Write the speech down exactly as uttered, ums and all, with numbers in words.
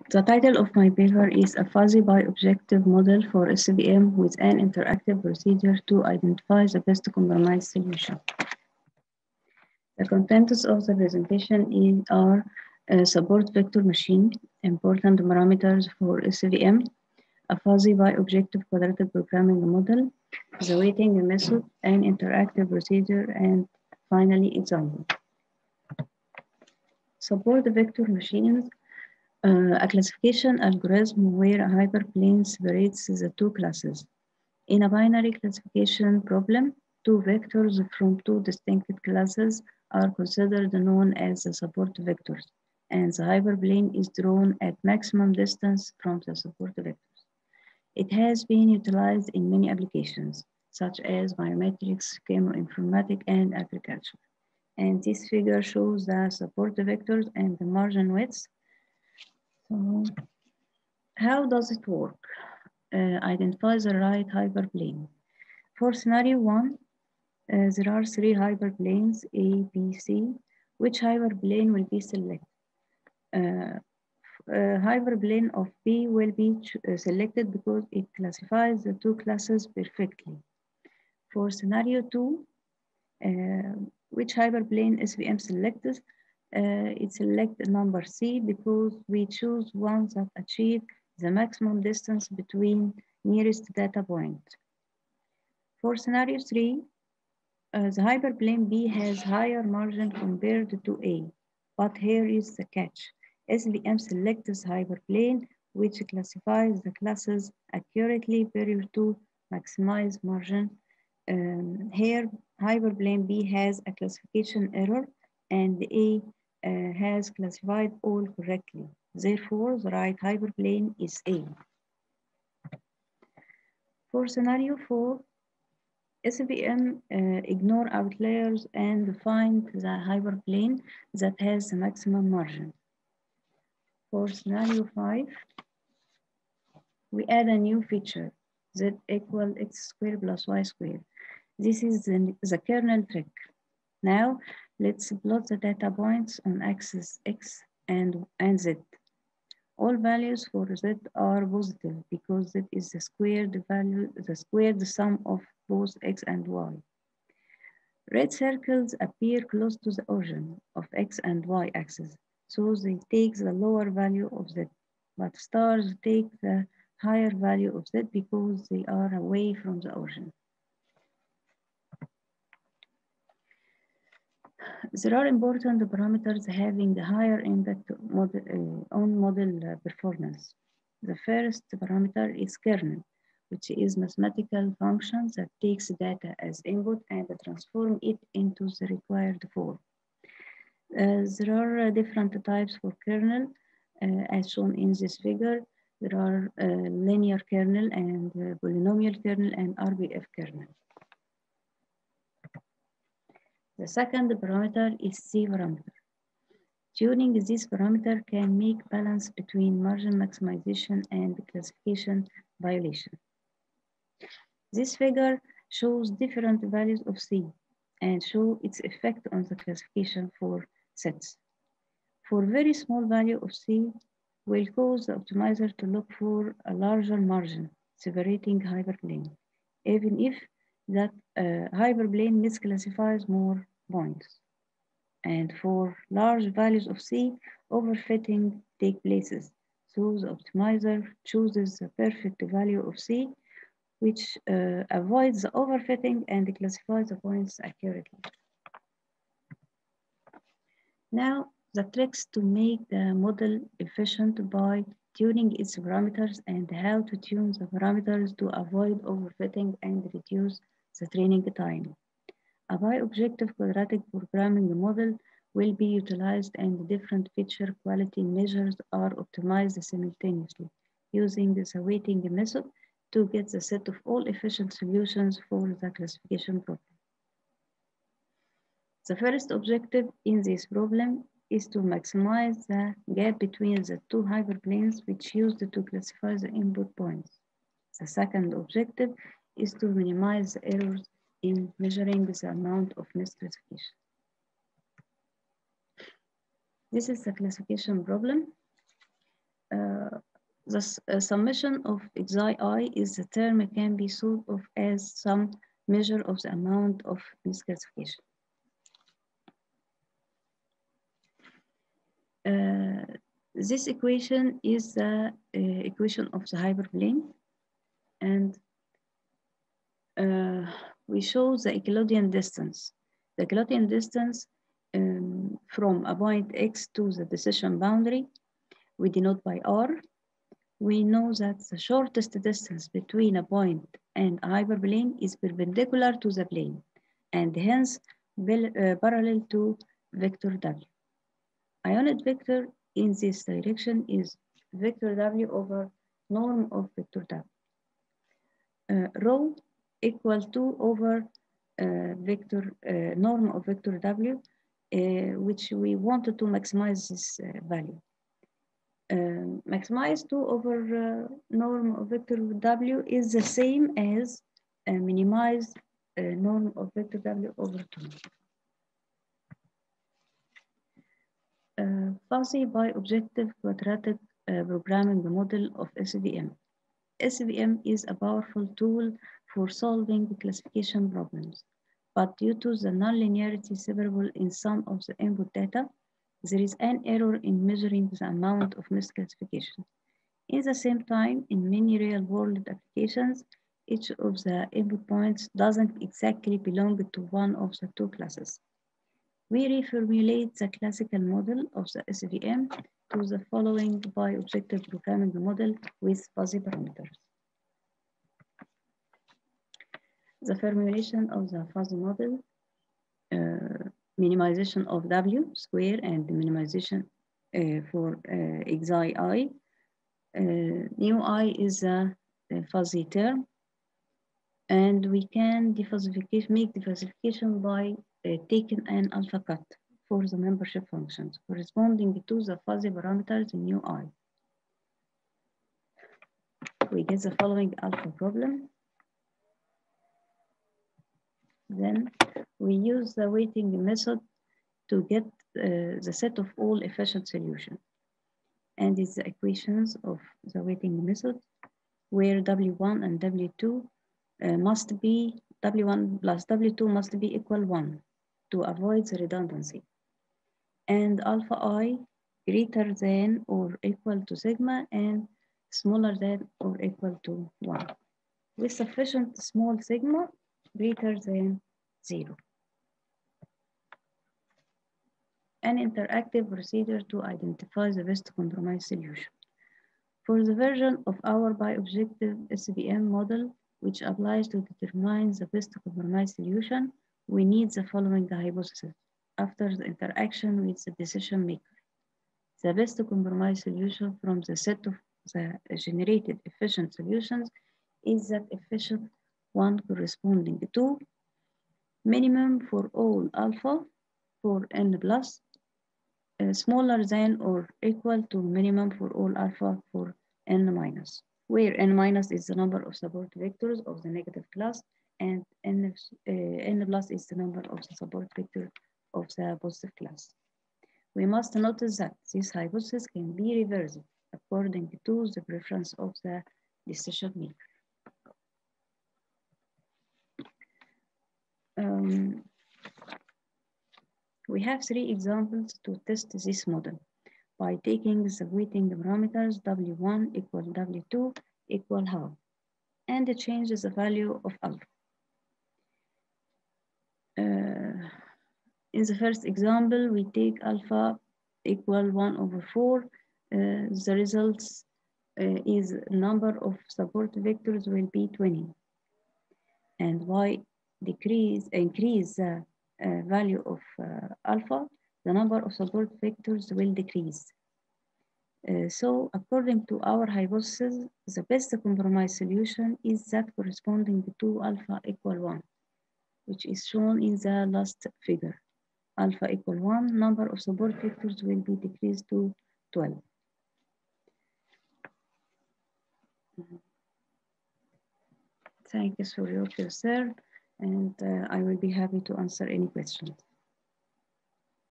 The title of my paper is A Fuzzy Bi-Objective Model for S V M with an Interactive Procedure to Identify the Best Compromise Solution. The contents of the presentation is, are a support vector machine, important parameters for S V M, a fuzzy bi-objective quadratic programming model, the weighting method, an interactive procedure, and finally example. Support vector machines, uh, a classification algorithm where a hyperplane separates the two classes. In a binary classification problem, two vectors from two distinct classes are considered known as the support vectors, and the hyperplane is drawn at maximum distance from the support vectors. It has been utilized in many applications, such as biometrics, chemoinformatics, and agriculture. And this figure shows the support vectors and the margin widths. So, how does it work? Uh, identify the right hyperplane. For scenario one, uh, there are three hyperplanes, A, B, C. Which hyperplane will be selected? Uh, uh, hyperplane of B will be uh, selected because it classifies the two classes perfectly. For scenario two, uh, which hyperplane S V M selects? Uh, it selects number C because we choose ones that achieve the maximum distance between nearest data point. For scenario three, uh, the hyperplane B has higher margin compared to A, but here is the catch. S V M selects hyperplane which classifies the classes accurately prior to maximize margin. Um, here, hyperplane B has a classification error and A uh, has classified all correctly. Therefore, the right hyperplane is A. For scenario four, S V M uh, ignore outliers and find the hyperplane that has the maximum margin. For scenario five, we add a new feature, z equal x squared plus y squared. This is the, the kernel trick. Now, let's plot the data points on axis x and, and z. All values for z are positive because z is the squared value, the squared sum of both x and y. Red circles appear close to the origin of x and y axis, so they take the lower value of z, but stars take the higher value of z because they are away from the origin. There are important parameters having a higher impact model, uh, on model uh, performance. The first parameter is kernel, which is mathematical function that takes data as input and transform it into the required form. Uh, there are uh, different types for kernel, uh, as shown in this figure. There are uh, linear kernel and uh, polynomial kernel and R B F kernel. The second parameter is C parameter. Tuning this parameter can make balance between margin maximization and classification violation. This figure shows different values of C and show its effect on the classification for sets. For very small value of C will cause the optimizer to look for a larger margin separating hyperplane, even if that uh, hyperplane misclassifies more points. And for large values of C, overfitting takes place. So the optimizer chooses the perfect value of C, which uh, avoids the overfitting and classifies the points accurately. Now, the tricks to make the model efficient by tuning its parameters and how to tune the parameters to avoid overfitting and reduce the training time. A bi-objective quadratic programming model will be utilized and different feature quality measures are optimized simultaneously using the weighting method to get the set of all efficient solutions for the classification problem. The first objective in this problem is to maximize the gap between the two hyperplanes which used to classify the input points. The second objective is to minimize the errors in measuring the amount of misclassification. This is the classification problem. Uh, The uh, summation of xi is the term can be thought of as some measure of the amount of misclassification. Uh, this equation is the uh, equation of the hyperplane, and uh, we show the Euclidean distance. The Euclidean distance um, from a point x to the decision boundary, we denote by r. We know that the shortest distance between a point and a hyperplane is perpendicular to the plane, and hence uh, parallel to vector w. A unit vector in this direction is vector w over norm of vector w. Uh, rho equal to over uh, vector uh, norm of vector w, uh, which we wanted to maximize this uh, value. Uh, maximize two over uh, norm of vector w is the same as uh, minimize uh, norm of vector w over two. Uh, fuzzy bi-objective quadratic uh, programming model of S V M. S V M is a powerful tool for solving classification problems, but due to the nonlinearity separable in some of the input data, there is an error in measuring the amount of misclassification. In the same time, in many real-world applications, each of the input points doesn't exactly belong to one of the two classes. We reformulate the classical model of the S V M to the following bi-objective programming model with fuzzy parameters. The formulation of the fuzzy model, uh, minimization of W square and minimization uh, for uh, xi I. Uh, nu I is a, a fuzzy term, and we can defuzzification, make defuzzification by uh, taking an alpha cut for the membership functions corresponding to the fuzzy parameters in nu I. We get the following alpha problem. Then we use the weighting method to get uh, the set of all efficient solutions. And it's the equations of the weighting method where W one and W two uh, must be, W one plus W two must be equal one to avoid the redundancy. And alpha I greater than or equal to sigma and smaller than or equal to one, with sufficient small sigma greater than zero. An interactive procedure to identify the best compromise solution. For the version of our bi-objective S V M model, which applies to determine the best compromise solution, we need the following hypothesis after the interaction with the decision maker. The best compromise solution from the set of the generated efficient solutions is that efficient one corresponding to minimum for all alpha for n plus, uh, smaller than or equal to minimum for all alpha for n minus, where n minus is the number of support vectors of the negative class and n, uh, n plus is the number of the support vector of the positive class. We must notice that this hypothesis can be reversed according to the preference of the decision maker. Um, we have three examples to test this model by taking the weighting parameters W one equal W two equal half and change the value of alpha. Uh, in the first example, we take alpha equal one over four. Uh, the results uh, is number of support vectors will be twenty. And y decrease, increase the uh, value of uh, alpha, the number of support vectors will decrease. Uh, so according to our hypothesis, the best compromise solution is that corresponding to alpha equal one, which is shown in the last figure. Alpha equal one, number of support vectors will be decreased to twelve. Thank you for your concern, and uh, I will be happy to answer any questions.